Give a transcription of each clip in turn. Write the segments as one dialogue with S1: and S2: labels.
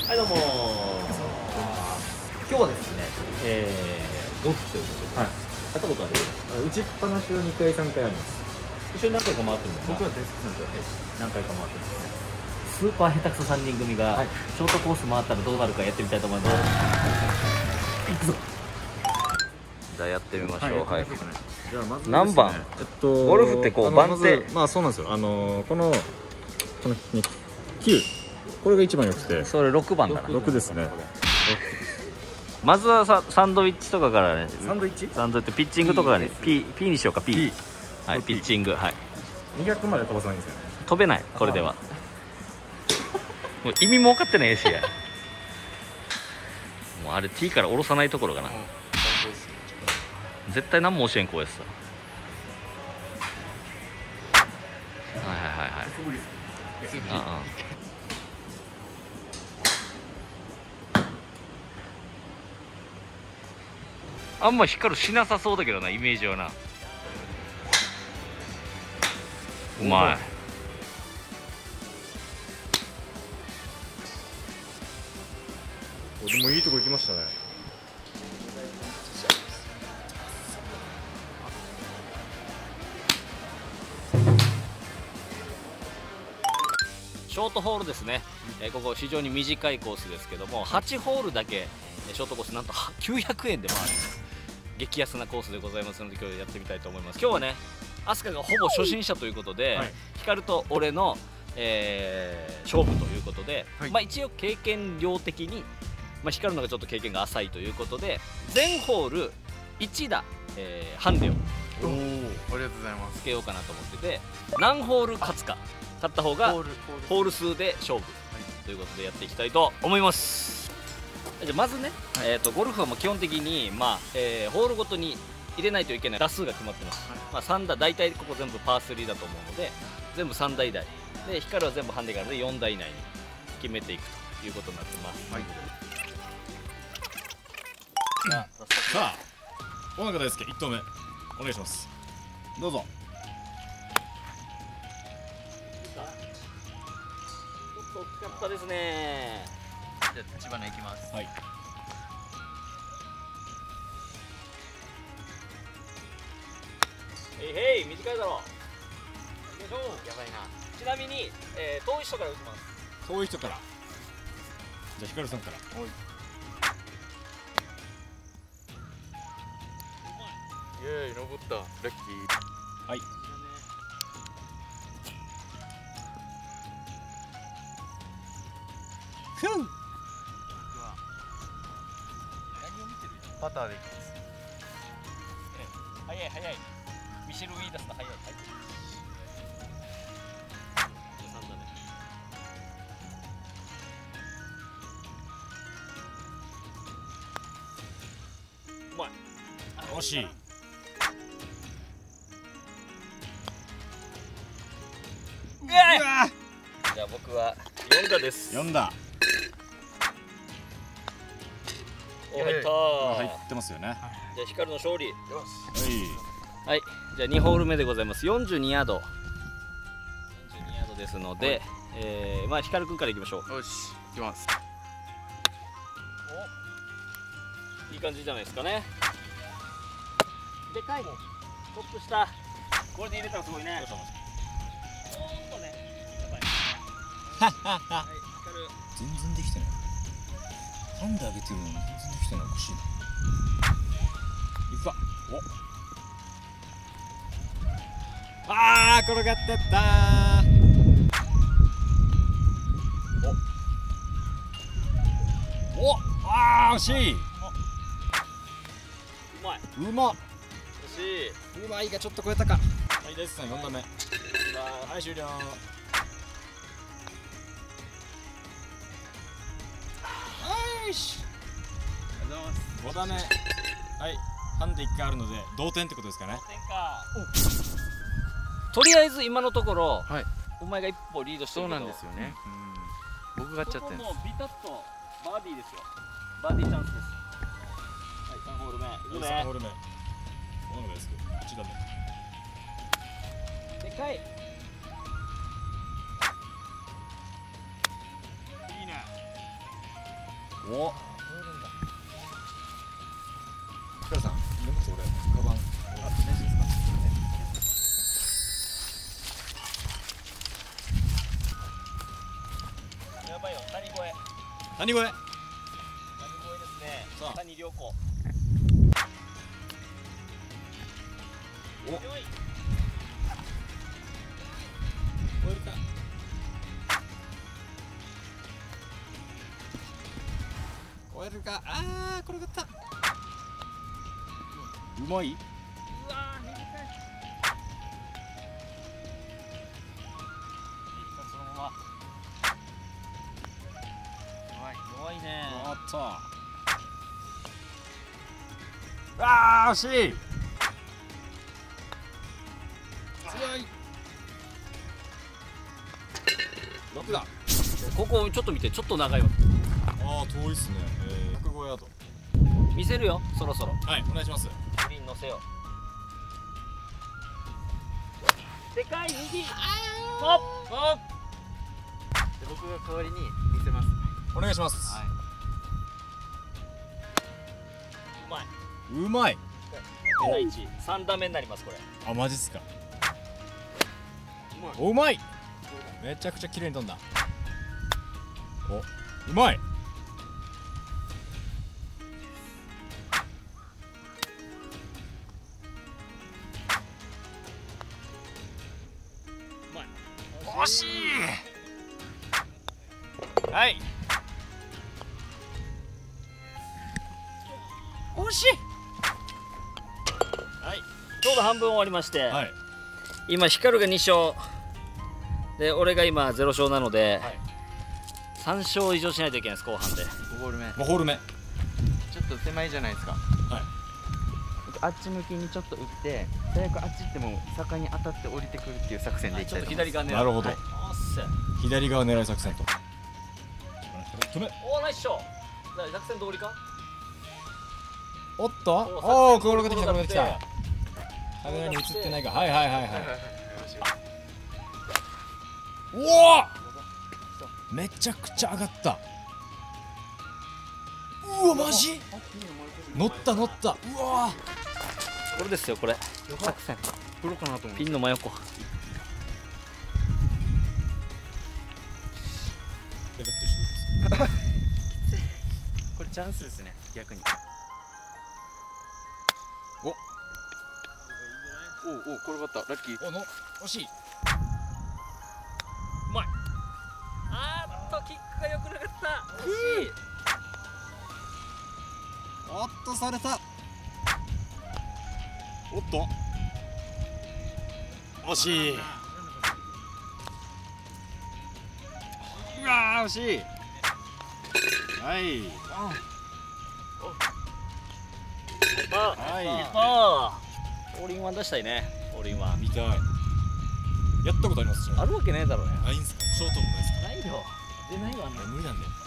S1: はいどうも今日はですね、ゴルフということで、はい、やったことある？
S2: 打ちっぱなしは2回3回あります。
S1: 一緒に何回か回ってるんだよな。
S2: 僕はデスクさんと何回か回ってます。
S1: スーパー下手くそ3人組が、はい、ショートコース回ったらどうなるかやってみたいと思います。いくぞ。じゃあやってみましょう。はい。
S2: じゃあまず、ね、
S1: 何番？ゴルフってこう番手、
S2: まあそうなんですよ。この9、これが一番良くて。それ
S1: 6番だな。
S2: 6ですね。
S1: まずはサンドイッチとかからね。
S2: サンドイッチ？
S1: サンドイッチピッチングとかね。P にしようか。P。はい、ピッチング。はい。
S2: 200まで飛ばさないんですよね。
S1: 飛べない。これでは。もう意味も分かってないしや。もうあれ T から下ろさないところかな。絶対何も教えんこうやつさ。はいはいはいはい。あんま光るしなさそうだけどな、イメージはな。うまい。
S2: でもいいとこ行きましたね。
S1: ショートホールですね、ここ非常に短いコースですけども、8ホールだけショートコースなんと900円で回る激安なコースでございますので、今日やってみたいと思います。今日はね、飛鳥がほぼ初心者ということで、はい、光と俺の、勝負ということで、はい、まあ一応経験量的に、まあ、光のがちょっと経験が浅いということで、全ホール1打、ハンデを
S3: ありがとうございます
S1: つけようかなと思ってて、何ホール勝つか、勝った方がホール数で勝負ということでやっていきたいと思います。じゃあまずね、ゴルフはもう基本的に、まあホールごとに入れないといけない打数が決まってます、はい、まあ3打、大体ここ全部パー3だと思うので、全部3打以内で、光は全部ハンデがあるので4打以内に決めていくということになってます、はい。
S2: さあ、小中大輔1投目お願いします。どうぞ。
S1: ちょっと大きかったですね。
S3: じゃあ立花いきます。
S2: はい。
S1: へいへい、短いだろう。やばいな。ちなみに、遠い人から打ちます。
S2: 遠い人から。じゃあ光さんから。はい。
S3: イエーイ、登った。ラッキー。
S2: はい。ふん。
S3: 何を見てる？パターでいきます。
S1: 早い早い。ミシェル・ウィーダスの早い。うまい。
S2: 惜しい。
S1: じゃあ僕は4打です。
S2: 4打。
S1: お、入った。
S2: 入ってますよね。
S1: じゃあ光の勝利。よし。
S2: はい。
S1: はい。じゃあ2ホール目でございます。42ヤード。42ヤードですので、まあ光くんからいきましょう。
S3: よし、いきます。
S1: お、いい感じじゃないですかね。でかい。トップ下。これで入れたらすごいね。
S2: 全然できてない。ハンデ上げてるのに全然できてない。おかしいな。いくか。お。あー、転がってったー。お。あー、惜しい。
S1: うまい。
S2: うまっ。
S1: 惜しい。
S2: うまいがちょっと超えたか。はい、です。4打目。はい、終了。よし。ありがとうございます。5打目。はい。ハンデ1回あるので同点ってことですかね。
S1: とりあえず今のところ、
S3: はい、
S1: お前が一歩リードしてるけど。
S3: そうなんですよね。僕がやっちゃってるんです。
S1: もうビタッとバーディーですよ。バーディーチャンスです。はい、3ホール目。いくね。
S2: 3ホール目。小野ですけど、1打目。
S1: でかい。いいね。
S2: お。ヒカルさん、荷物俺カバン。大丈夫ですか？
S1: やばいよ、谷越え。
S2: 谷越え。
S1: 谷越えですね。
S2: さあ
S1: 谷良子。
S2: お。
S1: よい。
S2: 超えるか。超えるか。ああ、転がった。うまい。
S1: うわー、短い。そのまま。弱いね。
S2: おっと。ああ、惜しい。強い。6だ。
S1: ここちょっと見て、ちょっと長いわ。
S2: ああ、遠いっすね。105ヤード。
S1: 見せるよ、そろそろ。
S2: はい、お願いします。
S1: グリーン乗せよう。でかい右。ホップ。ホップ。
S3: で僕が代わりに見せます。
S2: お願いします。
S3: は
S1: うまい。
S2: うまい。
S1: 第一、3打目になりますこれ。
S2: あ、マジっすか。
S3: うまい。
S2: お、うまい。めちゃくちゃ綺麗に飛んだ。お、うまい。
S1: うまい。
S2: 惜しい。はい。
S1: 惜しい。はい。ちょうど半分終わりまして、
S2: はい。
S1: 今光が2勝で、俺が今0勝なので、
S2: はい。
S1: 3勝以上しないといけないです後半で。
S3: 5ホール目。
S2: 5ホール目。
S3: ちょっと狭いじゃないですか。
S2: はい。
S3: あっち向きにちょっと打って最悪あっち行っても坂に当たって降りてくるっていう作戦でいき
S1: ちょっと
S3: たいと思います。
S1: 左側狙う。
S2: なるほど
S1: はい、おっせ。
S2: 左側狙い作戦と。止め。
S1: おー、ナイスショー。作戦通りか。
S2: おっと。
S1: お
S2: おお、転がってきた、転がってきた。カメラに映ってないか。はいはいはいはい。おお。めちゃくちゃ上がった。うわ、マジ。乗った乗った。うわ。
S1: これですよ、これ。
S3: 作戦プロかなと思う。
S1: ピンの真横。
S3: これチャンスですね、逆に。
S2: お
S3: おお、転がった、ラッキー。
S2: おの、惜しい。
S1: うまい。あーっと、キックが良くなかった。惜しい。
S2: おっと、された。おっと。惜しい。うわー、惜しい。はい。はい。
S1: あー、オールインワン出したいね。オールインワン
S2: 見たい。やったことあります。
S1: あるわけねえだろうね。
S2: ないんすか。ショートもないですか。
S1: ないよ。出ないわね。
S2: 無理なんだよ。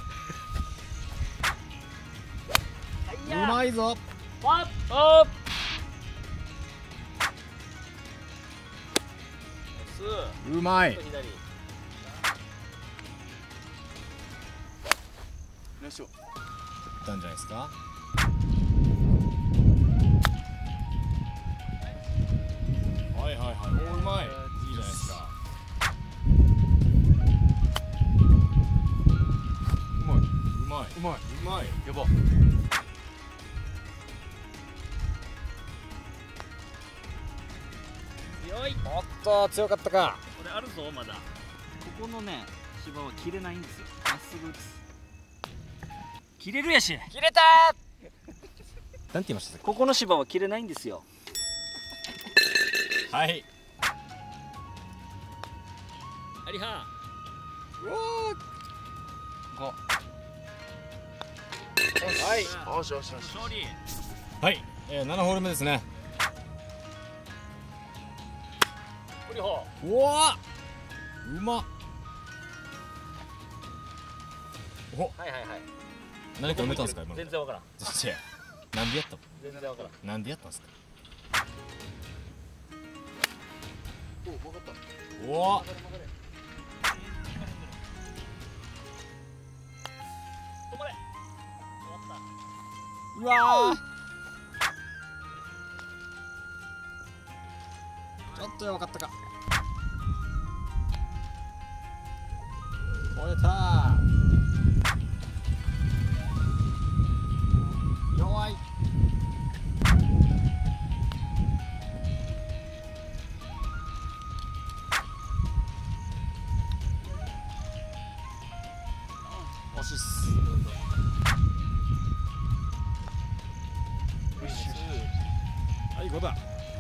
S1: いうや
S2: まいぞ。
S1: ワッオー
S2: うまい。い
S1: 左。
S3: よいしょ。
S2: ったんじゃないですか。はいはいはい。お、うまい。いいじゃないですか。うまい。うまい。
S3: うまい。
S2: うまい。
S3: やば。
S1: 強い。
S2: おっと、強かったか。
S1: これあるぞまだ。ここのね芝は切れないんですよ。まっすぐ打つ。切れるやし。切れた
S2: なんて言いましたっ
S1: ここの芝は切れないんですよ。
S2: け。はい。
S1: ありは
S3: 5。
S2: はい。
S3: よしよしよし。
S1: 勝利。
S2: はい。7ホール目ですね。
S1: プリホ
S2: うわ。うまっ。お、
S1: はいはいはい。
S2: 何か埋めたんですか今の。
S1: 全然わからん。
S2: 違う。なんでやったの。
S1: 全然わからん。
S2: なんでやったんですか。
S3: お、分かった。
S2: おお。
S1: 止まれ。
S2: うわー、ちょっと弱かったか。取れた。弱い。惜しいっす。はい、5だ。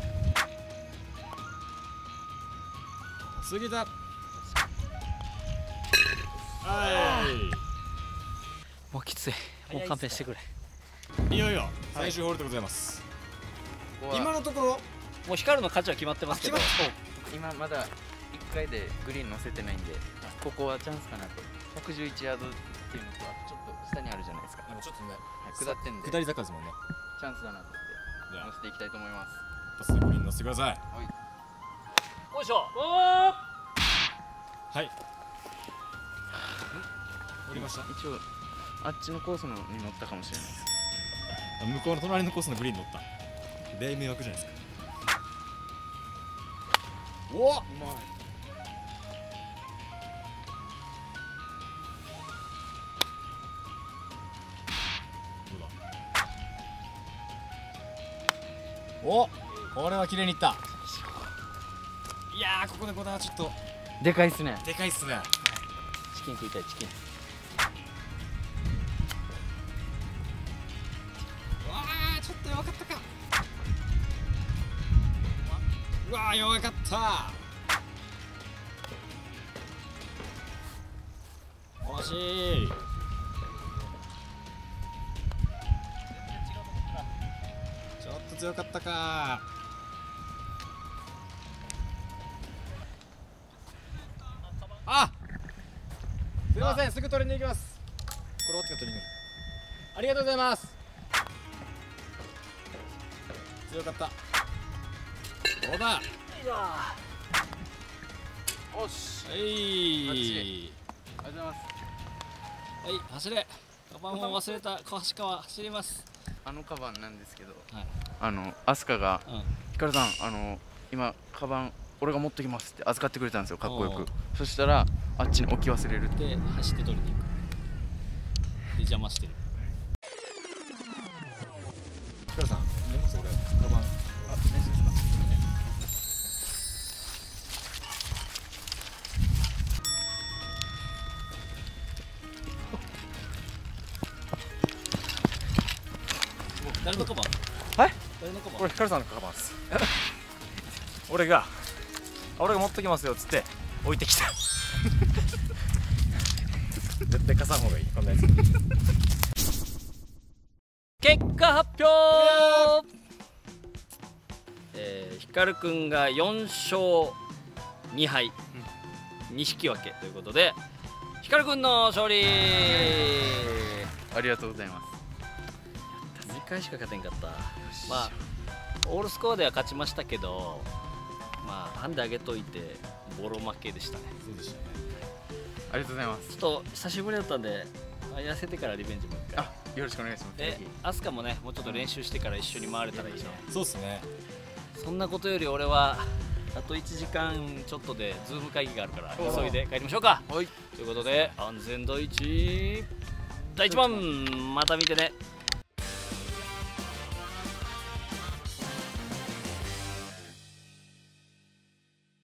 S2: 過ぎた。はい。
S1: もうきつい。もう勘弁してくれ。
S2: いよいよ最終ホールでございます。今のところ
S1: もう光の勝ちは決まってますけど、
S3: 今まだ1回でグリーン乗せてないんで、ここはチャンスかなと。111ヤードっていうのとはちょっと下にあるじゃないですか。
S2: ちょっとね、
S3: 下ってんで
S2: 下り坂ですもんね。
S3: チャンスだなと思って乗せていきたいと思います。
S2: 一発でグリーン乗せてください。
S1: よいしょ。
S2: はい。降りました。
S3: 一応あっちのコースのに乗ったかもしれないです。
S2: 向こうの隣のコースのグリーン乗った。で迷惑じゃないですか。おっ、うまい。お、これは綺麗にいった。いやー、ここで5打はちょっと
S3: でかいっすね。
S2: でかいっすね。
S1: チキン食いたい、チキン。
S2: わー、ちょっと弱かったか。うわー、弱かった。惜しい。ちょっと強かったか。あ、すいません、すぐ取りに行きます。これ折って取りに行く。ありがとうございます。強かった。どうだ。
S3: おし。
S2: はい。
S3: ありがとうございます。
S2: はい、走れ。カバンを忘れた橋川走ります。
S3: あのカバンなんですけど、
S2: はい、
S3: アスカが、
S2: うん、
S3: ヒカルさん、今カバン俺が持ってきますって預かってくれたんですよ、かっこよく。そしたらあっちに置き忘れるって。
S2: で走って取りに行く。で邪魔してる。ヒカルさん、荷物俺カバン。あ、大丈夫ですか。誰のカバン？
S4: はい？
S2: 誰のカバン？
S4: これヒカルさんのカバンです。俺が持ってきますよっつって置いてきた。絶対貸さん方がいい、こんなやつ。
S1: 結果発表。ヒカルくんが4勝2敗、2引き分けということで、ヒカルくんの勝利。
S3: ありがとうございます。
S1: 2回しか勝てんかった。まあオールスコアでは勝ちましたけど、まあハンデ上げといてボロ負けでしたね。
S2: そうでしたね。
S3: ありがとうございます。
S1: ちょっと久しぶりだったんで、痩せてからリベンジも一回。
S3: よろしくお願いします。
S1: で、アスカもね、もうちょっと練習してから一緒に回れたらいいね。
S2: そうっすね。
S1: そんなことより俺はあと1時間ちょっとでズーム会議があるから急いで帰りましょうか。
S3: はい。
S1: ということで、安全第一番また見てね。